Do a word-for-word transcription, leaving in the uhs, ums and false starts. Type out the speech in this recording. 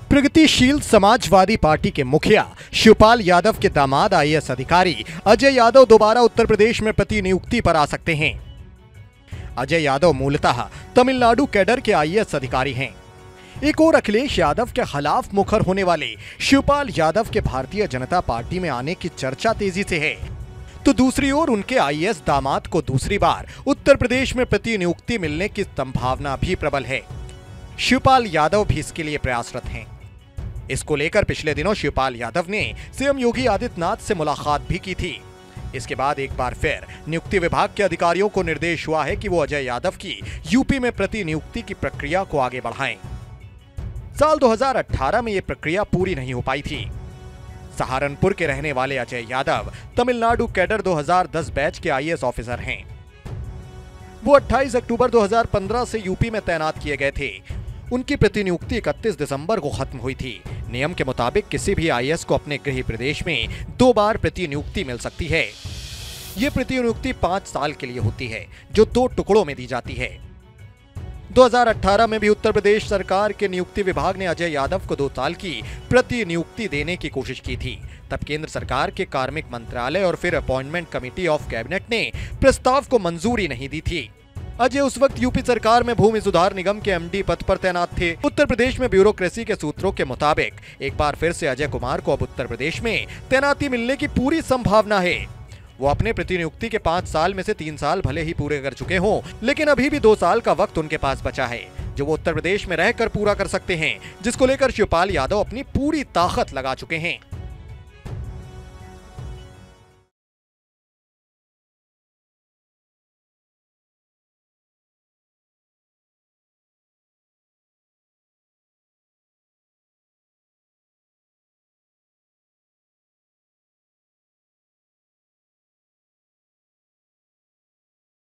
प्रगतिशील समाजवादी पार्टी के मुखिया शिवपाल यादव के दामाद आईएएस अधिकारी अजय यादव दोबारा उत्तर प्रदेश में प्रतिनियुक्ति पर आ सकते हैं। अजय यादव मूलतः तमिलनाडु कैडर के आईएएस अधिकारी हैं। एक और अखिलेश यादव के खिलाफ मुखर होने वाले शिवपाल यादव के भारतीय जनता पार्टी में आने की चर्चा तेजी से है, तो दूसरी ओर उनके आईएएस दामाद को दूसरी बार उत्तर प्रदेश में प्रतिनियुक्ति मिलने की संभावना भी प्रबल है। शिवपाल यादव भी इसके लिए प्रयासरत हैं। इसको लेकर पिछले दिनों शिवपाल यादव ने सीएम योगी आदित्यनाथ से मुलाकात भी की थी। इसके बाद एक बार फिर नियुक्ति विभाग के अधिकारियों को निर्देश हुआ है कि वो अजय यादव की यूपी में प्रतिनियुक्ति की प्रक्रिया को आगे बढ़ाएं। साल दो हज़ार अठारह में यह प्रक्रिया पूरी नहीं हो पाई थी। सहारनपुर के रहने वाले अजय यादव तमिलनाडु कैडर दो हज़ार दस बैच के आईएएस ऑफिसर हैं। वो अट्ठाईस अक्टूबर दो हज़ार पंद्रह से यूपी में तैनात किए गए थे। उनकी प्रतिनियुक्ति इकतीस दिसंबर को खत्म हुई थी। नियम के मुताबिक किसी भी आईएएस को अपने गृह प्रदेश में दो बार प्रतिनियुक्ति मिल सकती है। ये प्रतिनियुक्ति पांच साल के लिए होती है, जो दो टुकड़ों में दी जाती है। दो हज़ार अठारह में भी उत्तर प्रदेश सरकार के नियुक्ति विभाग ने अजय यादव को दो साल की प्रतिनियुक्ति देने की कोशिश की थी। तब केंद्र सरकार के कार्मिक मंत्रालय और फिर अपॉइंटमेंट कमेटी ऑफ कैबिनेट ने प्रस्ताव को मंजूरी नहीं दी थी। अजय उस वक्त यूपी सरकार में भूमि सुधार निगम के एमडी पद पर तैनात थे। उत्तर प्रदेश में ब्यूरोक्रेसी के सूत्रों के मुताबिक एक बार फिर से अजय कुमार को अब उत्तर प्रदेश में तैनाती मिलने की पूरी संभावना है। वो अपने प्रतिनियुक्ति के पांच साल में से तीन साल भले ही पूरे कर चुके हों, लेकिन अभी भी दो साल का वक्त उनके पास बचा है, जो वो उत्तर प्रदेश में रहकर पूरा कर सकते हैं, जिसको लेकर शिवपाल यादव अपनी पूरी ताकत लगा चुके हैं।